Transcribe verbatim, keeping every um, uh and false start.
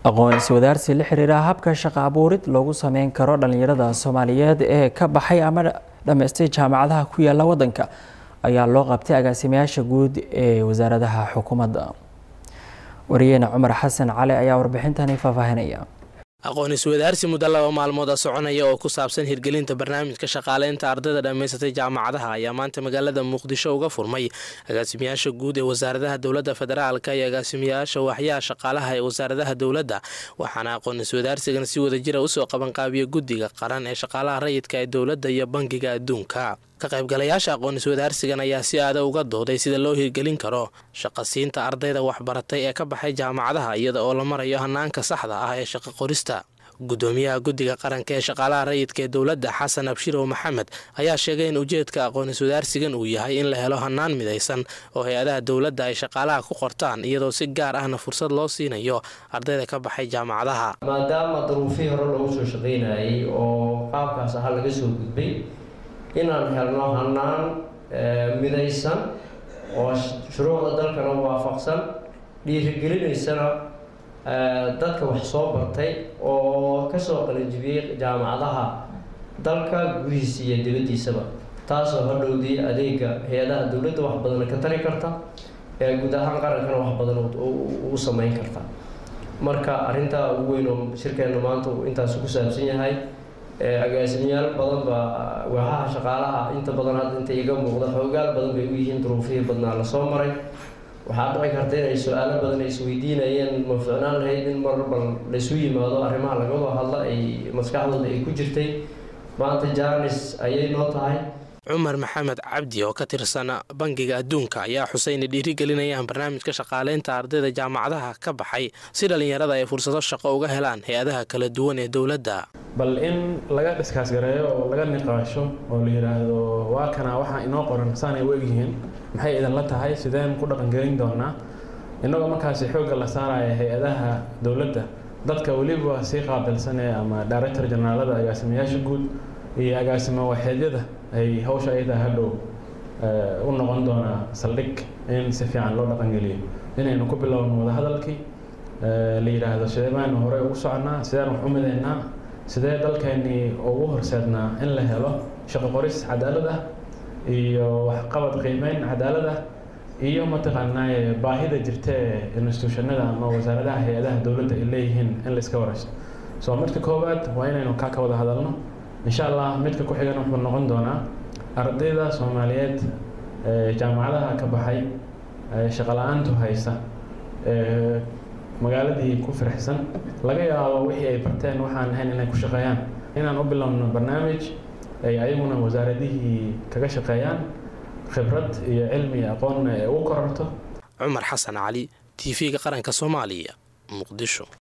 aqoonsi wadaarsi la xiriira habka shaqo abuurid loogu sameyn karo dhalinyarada Soomaaliyeed ee ka baxay ama dhameystay jaamacadaha ku yaala wadanka ayaa loo qabtay agaasimayaasha guud ee wasaaradaha xukuumadda. Wariyayna Cumar Xasan Cali ayaa warbixintan faafahinaya. aqoonsi wadaarsi muddo laba maalmood soconaya oo ku saabsan hirgelinta barnaamijka shaqaaleynta ardayda dhameysatay jaamacadaha ayaa maanta magaalada Muqdisho uga furmay agaasimayaasha guud ee wasaaradaha dawladda federaalka iyo agaasimayaasha waaxyaha shaqaalaha ee wasaaradaha dawladda waxaana aqoonsi wadaarsigan si wada jir ah u soo qaban qaabiya guddiga qaran ee shaqaalaha rayidka ee dawladda iyo bangiga adduunka. ka qaybgalayaasha aqoonsi wadaarsigan ayaa si aad uga dooday sida loo hirgelin karo shaqasiinta ardayda waxbaratay ee ka baxay jaamacadaha iyada oo la marayo hanaanka saxda ah ee shaqo qorista. gudoomiyaha guddiga qaranka ee shaqaalaha rayidka ee dawladda Xasan Abshiro Maxamed ayaa sheegay in ujeedka aqoonsi wadaarsigan uu yahay in la helo hanaan midaysan oo hay'adaha dawladda ay shaqaalaha ku qortaan iyadoo si gaar ahna fursad loo siinayo ardayda ka baxay jaamacadaha. maadaama duruufihii hore loogu soo shaqeynayay oo qaabkaas ah laga soo gudbay inaan helno hanaan midaysan oo shuruucda dalkana waafaqsan dhiirigelinaysana dadka wax soo bartay oo ka soo qalinjibiyay jaamacadaha dalka gudihiisa iyo dibaddiisaba taasoo hadhowdii adeega hay'adaha dawladda wax badan ka tari karta ee guud ahaan qarankana wax badan u sameyn karta. marka arrinta ugu weyn oo shirkeena maanta intaas ku saabsan yahay agaasimayaal badan ba waaxaha shaqaalaha inta badan hadda inta iga muuqda xoogaal badan bay u yihiin duruufihii badnaa la soo maray. waxaa dhici karta inay su'aalo badan is weydiinayeen ma ficnaan lahayd in mar bal la isu yimaado arrimaha laga wada hadla ay maskaxdooda ay ku jirtay maanta jaanis ayay noo tahay. Cumar Maxamed Cabdi oo ka tirsan bangiga adduunka ayaa xuseen dhiirigelinayaan barnaamijka shaqaaleynta ardayda jaamacadaha ka baxay si dhalinyarada ay fursado shaqo uga helaan hay'adaha kala duwan ee dawladda. bal in laga dhiskaas gareeyo oo laga niqaasho oo la yiraahdo waa kana waxa inoo qoran saanay weegihiin maxay idan la tahay sideen ku dhaqan gelin doonaa inagoo markaas xoog la saarayo hay'adaha dawladda dadka waliba si qaabilsan ama director generalada agaasimayaasha guud iyo agaasimo waaxyada ay hawsha ayda hadhow u noqon doona saldhig in si fiican loo dhaqan geliyo inaynu ku bilowno wada hadalkii la yiraahdo sideen hore ugu soconaa sideen wax u mideynaa sidee dalkeeni ugu horseednaa in la helo shaqo qoris cadaalad ah iyo wax qabad qiimeyn cadaalad ah iyo mataqaanaa baahida jirta ee institutionada ama wasaaradaha hay'adaha dawladda ay leeyihiin in la iska waraysto. soo marka koobaad waa inaynu ka ka wada hadalno insha Allah midka ku xigana wuxuu noqon doonaa ardayda Soomaaliyeed ee jaamacadaha ka baxay shaqo la'aantu haysa ee magaaladii ku firxsan laga yaabo wixii ay barteen waxaan ahayn inay ku shaqeeyaan inaan u bilowno barnaamij ay ayaguna wasaaradihii kaga shaqeeyaan khibrad iyo cilmi aqoon ay u kororto. Cumar Xasan Cali T V-ga qaranka Soomaaliya Muqdisho.